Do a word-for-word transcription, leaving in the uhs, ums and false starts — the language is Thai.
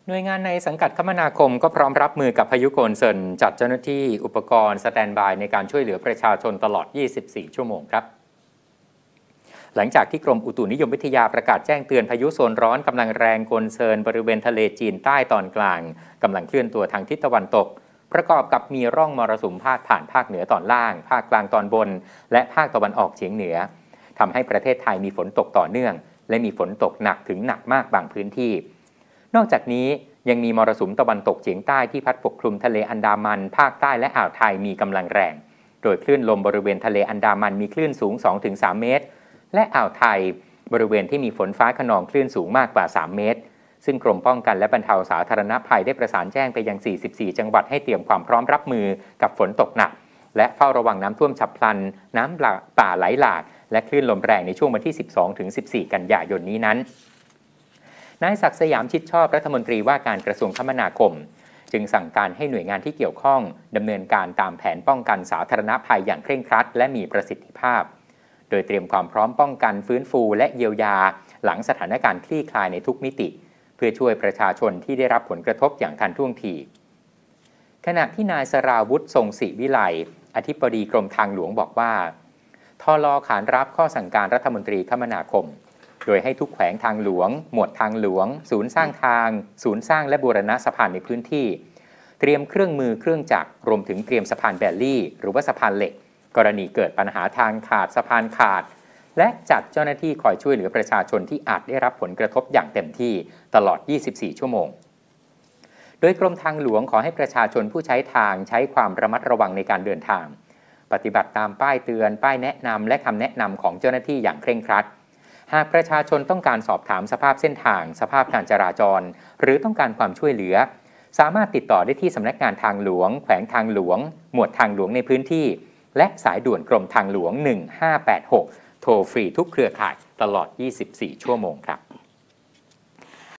หน่วยงานในสังกัดคมนาคมก็พร้อมรับมือกับพายุโกนเซินจัดเจ้าหน้าที่อุปกรณ์สแตนด์บายในการช่วยเหลือประชาชนตลอด ยี่สิบสี่ ชั่วโมงครับหลังจากที่กรมอุตุนิยมวิทยาประกาศแจ้งเตือนพายุโซนร้อนกำลังแรงโกนเซินบริเวณทะเลจีนใต้ตอนกลางกำลังเคลื่อนตัวทางทิศตะวันตกประกอบกับมีร่องมรสุมพาดผ่านภาคเหนือตอนล่างภาคกลางตอนบนและภาคตะวันออกเฉียงเหนือทำให้ประเทศไทยมีฝนตกต่อเนื่องและมีฝนตกหนักถึงหนักมากบางพื้นที่นอกจากนี้ยังมีมรสุมตะวันตกเฉียงใต้ที่พัดปกคลุมทะเลอันดามันภาคใต้และอ่าวไทยมีกำลังแรงโดยคลื่นลมบริเวณทะเลอันดามันมีคลื่นสูง สองถึงสาม เมตรและอ่าวไทยบริเวณที่มีฝนฟ้าคะนองคลื่นสูงมากกว่าสามเมตรซึ่งกรมป้องกันและบรรเทาสาธารณภัยได้ประสานแจ้งไปยังสี่สิบสี่จังหวัดให้เตรียมความพร้อมรับมือกับฝนตกหนักและเฝ้าระวังน้ำท่วมฉับพลันน้ำป่าไหลหลากและคลื่นลมแรงในช่วงวันที่ สิบสองถึงสิบสี่ กันยายนนี้นั้นนายศักดิ์สยามชิดชอบรัฐมนตรีว่าการกระทรวงคมนาคมจึงสั่งการให้หน่วยงานที่เกี่ยวข้องดำเนินการตามแผนป้องกันสาธารณภัยอย่างเคร่งครัดและมีประสิทธิภาพโดยเตรียมความพร้อมป้องกันฟื้นฟูและเยียวยาหลังสถานการณ์คลี่คลายในทุกมิติเพื่อช่วยประชาชนที่ได้รับผลกระทบอย่างทันท่วงทีขณะที่นายสราวุฒิทรงศิวิไลอธิบดีกรมทางหลวงบอกว่าทล.ขานรับข้อสั่งการรัฐมนตรีคมนาคมโดยให้ทุกแขวงทางหลวงหมวดทางหลวงศูนย์สร้างทางศูนย์สร้างและบูรณะสะพานในพื้นที่เตรียมเครื่องมือเครื่องจักรรวมถึงเตรียมสะพานแบลลี่หรือว่าสะพานเหล็กกรณีเกิดปัญหาทางขาดสะพานขาดและจัดเจ้าหน้าที่คอยช่วยเหลือประชาชนที่อาจได้รับผลกระทบอย่างเต็มที่ตลอด ยี่สิบสี่ ชั่วโมงโดยกรมทางหลวงขอให้ประชาชนผู้ใช้ทางใช้ความระมัดระวังในการเดินทางปฏิบัติตามป้ายเตือนป้ายแนะนำและคำแนะนำของเจ้าหน้าที่อย่างเคร่งครัดหากประชาชนต้องการสอบถามสภาพเส้นทางสภาพการจราจรหรือต้องการความช่วยเหลือสามารถติดต่อได้ที่สำนักงานทางหลวงแขวงทางหลวงหมวดทางหลวงในพื้นที่และสายด่วนกรมทางหลวงหนึ่งห้าแปดหกโทรฟรีทุกเครือข่ายตลอด ยี่สิบสี่ ชั่วโมงครับ